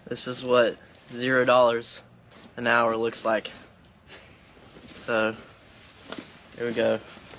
This is what $0 an hour looks like. So, here we go.